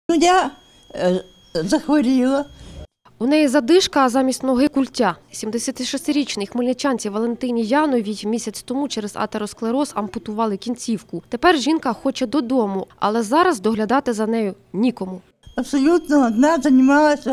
Я захворіла. У неї задишка, а замість ноги – культя. 76-річній хмельничанці Валентині Яновій місяць тому через атеросклероз ампутували кінцівку. Тепер жінка хоче додому, але зараз доглядати за нею нікому. Абсолютно одна займалася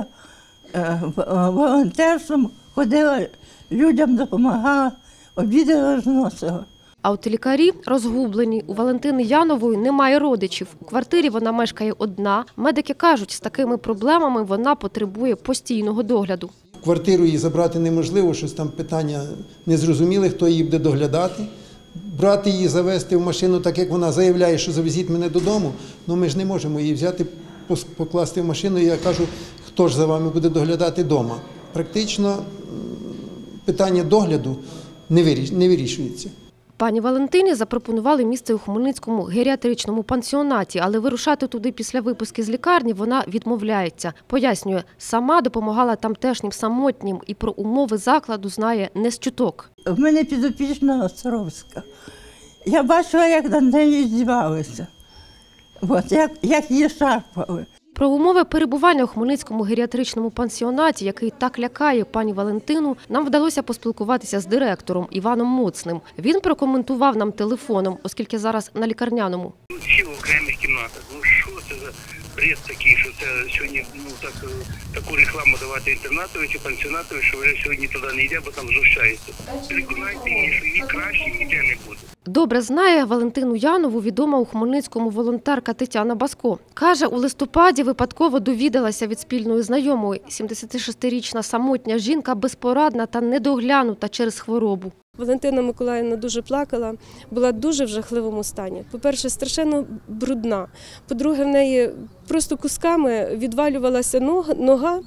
волонтерством, ходила, людям допомагала, обіди розносила. А от лікарі розгублені. У Валентини Янової немає родичів. У квартирі вона мешкає одна. Медики кажуть, з такими проблемами вона потребує постійного догляду. Квартиру її забрати неможливо, щось там питання незрозуміле, хто її буде доглядати. Брати її, завести в машину, так як вона заявляє, що завезіть мене додому, ну ми ж не можемо її взяти, покласти в машину, і я кажу, хто ж за вами буде доглядати вдома. Практично питання догляду не вирішується. Пані Валентині запропонували місце у Хмельницькому геріатричному пансіонаті, але вирушати туди після виписки з лікарні вона відмовляється. Пояснює, сама допомагала тамтешнім самотнім і про умови закладу знає не з чуток. В мене підопічна Островська. Я бачила, як на неї здівалися, як її шарпали. Про умови перебування у Хмельницькому геріатричному пансіонаті, який так лякає пані Валентину, нам вдалося поспілкуватися з директором Іваном Моцним. Він прокоментував нам телефоном, оскільки зараз на лікарняному. Всі в окремих кімнатах. Ну що це за бред такий, що це сьогодні таку рекламу давати інтернатові чи пансіонатові, що вже сьогодні туди не йде, бо там знущаються. Переконайте її, що їй краще ніде не буде. Добре знає Валентину Янову відома у Хмельницькому волонтерка Тетяна Баско. Каже, у листопаді випадково довідалася від спільної знайомої. 76-річна самотня жінка безпорадна та недоглянута через хворобу. Валентина Миколаївна дуже плакала, була дуже в жахливому стані. По-перше, страшенно брудна. По-друге, в неї просто кусками відвалювалася нога,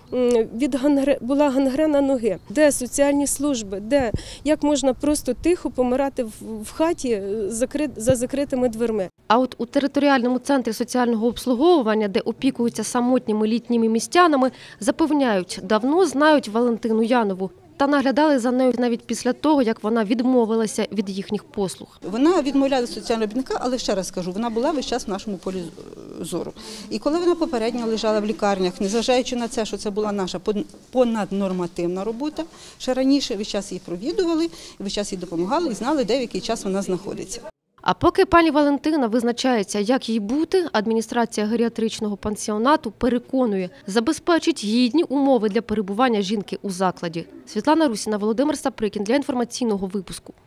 була гангрена ноги. Де соціальні служби, як можна просто тихо помирати в хаті за закритими дверми. А от у територіальному центрі соціального обслуговування, де опікуються самотніми літніми містянами, запевняють, давно знають Валентину Янову. Та наглядали за нею навіть після того, як вона відмовилася від їхніх послуг. Вона відмовляла соціального робітника, але ще раз кажу, вона була весь час в нашому полі зору. І коли вона попередньо лежала в лікарнях, незважаючи на це, що це була наша понаднормативна робота, ще раніше весь час її провідували, весь час їй допомагали і знали, де в який час вона знаходиться. А поки пані Валентина визначається, як їй бути, адміністрація геріатричного пансіонату переконує, забезпечить гідні умови для перебування жінки у закладі. Світлана Русіна, Володимир Саприкін для інформаційного випуску.